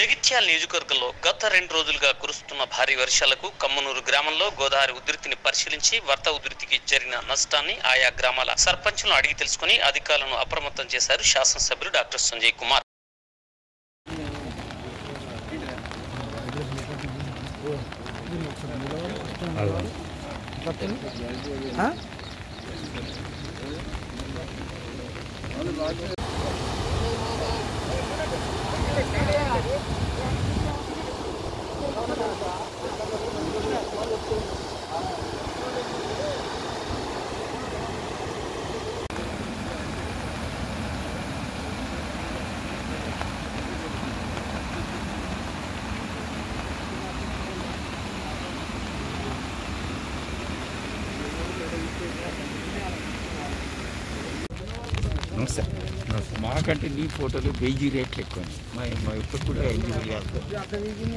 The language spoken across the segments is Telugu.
జగిత్యాల నియోజకవర్గంలో గత 2 రోజులుగా కురుస్తున్న భారీ వర్షాలకు కమ్మనూరు గ్రామంలో గోదావరి ఉధృతిని పరిశీలించి వరద ఉధృతికి జరిగిన నష్టాన్ని ఆయా గ్రామాల సర్పంచులను అడిగి తెలుసుకుని అధికారులను అప్రమత్తం చేశారు శాసనసభ్యులు డాక్టర్ సంజయ్ కుమార్. మాకంటే నీ ఫోటోలు 1000 రేట్లు ఎక్కువ మా ఇప్పుడు కూడా 8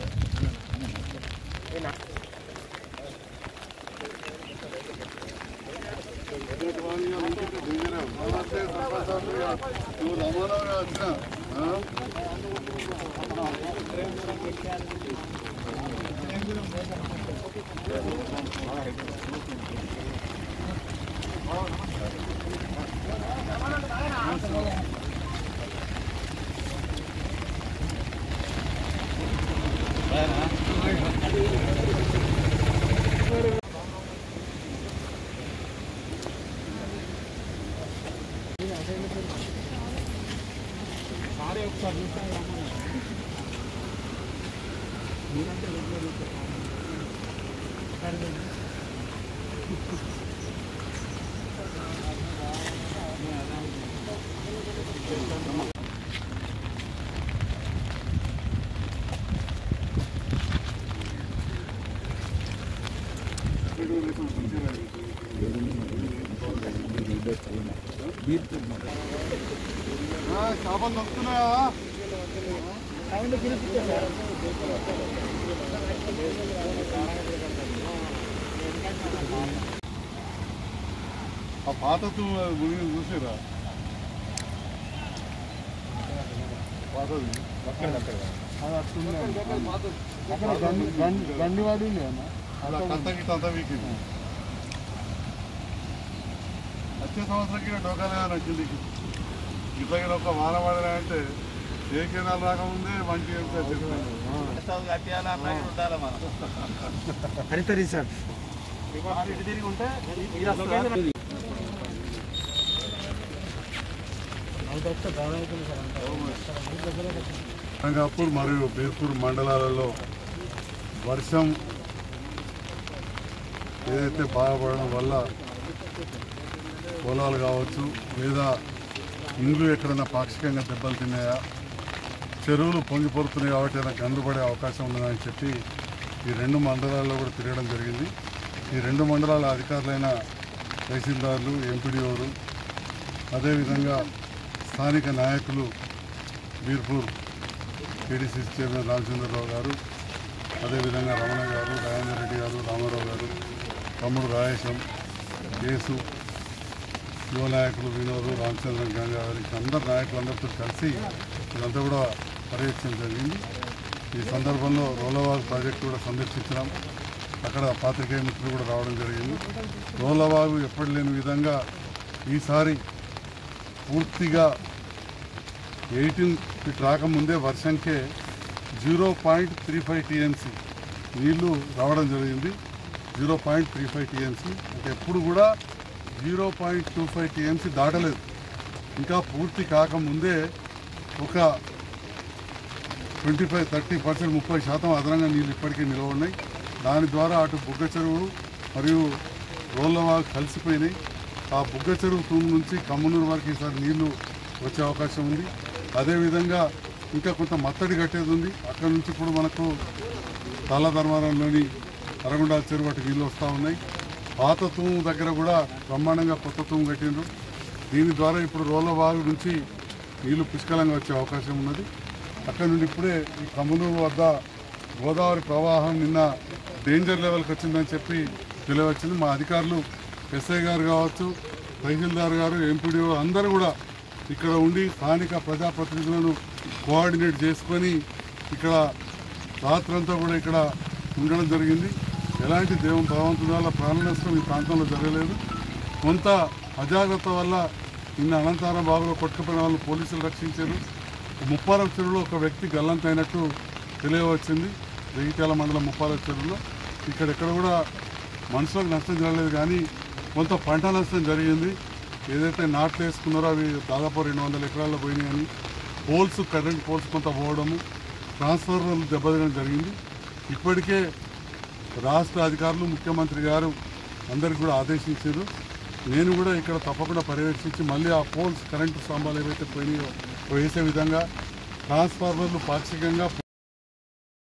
చేపలు దొరుకుతున్నాయా? ఆ పాత మునిగి చూసారా? పాతది గండి వాడి అంతా వీకింది. వచ్చే సంవత్సరంకి డోకాలేదా నచ్చింది. ఇట్లా ఒక వానవాడినా అంటే ఏ కేనాలు రాకముందే మంచి రంగాపూర్ మరియు బీర్పూర్ మండలాలలో వర్షం ఏదైతే బాధపడడం వల్ల పొలాలు కావచ్చు లేదా ఇండ్లు ఎక్కడైనా పాక్షికంగా దెబ్బలు తిన్నాయా, చెరువులు పొంగిపోతున్నాయి కాబట్టి నాకు అందుబడే అవకాశం ఉన్నదని చెప్పి ఈ 2 మండలాల్లో కూడా తిరగడం జరిగింది. ఈ 2 మండలాల అధికారులైన తహసీల్దార్లు, ఎంపీడీఓలు, అదేవిధంగా స్థానిక నాయకులు బీర్పూర్ టీడీసీ చైర్మన్ రామచంద్రరావు గారు, అదేవిధంగా రమణ గారు, రాజేందర్ రెడ్డి గారు, రామారావు గారు, తమ్ముడు రాయేశం, కేసు, యువ నాయకులు వినోద్, రామచంద్రన్, గంగాధరి, అందరు నాయకులందరితో కలిసి ఇదంతా కూడా పర్యవేక్షణ జరిగింది. ఈ సందర్భంలో రోలవాగు ప్రాజెక్టు కూడా సందర్శించడం, అక్కడ పాత్రికేయ మిత్రులు కూడా రావడం జరిగింది. రోలవాగు ఎప్పటి లేని విధంగా ఈసారి పూర్తిగా 18 ఫీట్ రాకముందే వర్షంకే 0.35 టీఎంసీ నీళ్లు రావడం జరిగింది. 0.35 టీఎంసీ అంటే ఎప్పుడు కూడా 0.25 టీఎంసీ దాటలేదు. ఇంకా పూర్తి కాకముందే ఒక 25-30% 30% అదనంగా నీళ్ళు ఇప్పటికే నిల్వ ఉన్నాయి. దాని ద్వారా అటు బుగ్గ చెరువు మరియు రోళ్ళవాగు కలిసిపోయినాయి. ఆ బుగ్గ చెరువు తూము నుంచి కమ్మనూరు వరకు ఈసారి నీళ్లు వచ్చే అవకాశం ఉంది. అదేవిధంగా ఇంకా కొంత మత్తడి కట్టేది ఉంది. అక్కడి నుంచి ఇప్పుడు మనకు తాళధర్మారంలోని అరగుండాల చెరువు అటు నీళ్ళు వస్తూ ఉన్నాయి. పాత తూము దగ్గర కూడా బ్రహ్మాండంగా కొత్త తూము కట్టిండ్రు. దీని ద్వారా ఇప్పుడు రోళ్ళవాగు నుంచి నీళ్లు పుష్కలంగా వచ్చే అవకాశం ఉన్నది. అక్కడ నుండి ఇప్పుడే ఈ కమ్మనూరు వద్ద గోదావరి ప్రవాహం నిన్న డేంజర్ లెవెల్కి వచ్చిందని చెప్పి తెలియవచ్చింది. మా అధికారులు ఎస్ఐ గారు కావచ్చు, తహసీల్దార్ గారు, ఎంపీడీఓ అందరూ కూడా ఇక్కడ ఉండి స్థానిక ప్రజాప్రతినిధులను కోఆర్డినేట్ చేసుకొని ఇక్కడ రాత్రంతా కూడా ఇక్కడ ఉండడం జరిగింది. ఎలాంటి భగవంతుని వల్ల ప్రాణ నష్టం ఈ ప్రాంతంలో జరగలేదు. కొంత అజాగ్రత్త వల్ల నిన్న అనంతరం బాబులో కొట్టుకుపోయిన వాళ్ళు పోలీసులు రక్షించారు. ముప్పారం చెరువులో ఒక వ్యక్తి గల్లంతైనట్టు తెలియవచ్చింది. జగిత్యాల మండలం ముప్పారం చెరువులో ఇక్కడెక్కడ కూడా మనుషులకు నష్టం జరగలేదు, కానీ కొంత పంట నష్టం జరిగింది. ఏదైతే నాట్లు వేసుకున్నారో అవి దాదాపు 200 ఎకరాల్లో పోయినాయని, పోల్స్ కరెంట్ పోల్స్ కొంత పోవడము, ట్రాన్స్ఫార్మర్లు దెబ్బతినడం జరిగింది. ఇప్పటికే రాష్ట్ర అధికారులు ముఖ్యమంత్రి గారు అందరికి కూడా ఆదేశించారు. నేను కూడా ఇక్కడ తప్పకుండా పర్యవేక్షించి మళ్ళీ ఆ పోల్స్ కరెంటు స్తంభాలు ఏవైతే పోయినాయో వేసే విధంగా, ట్రాన్స్ఫార్మర్లు పాక్షికంగా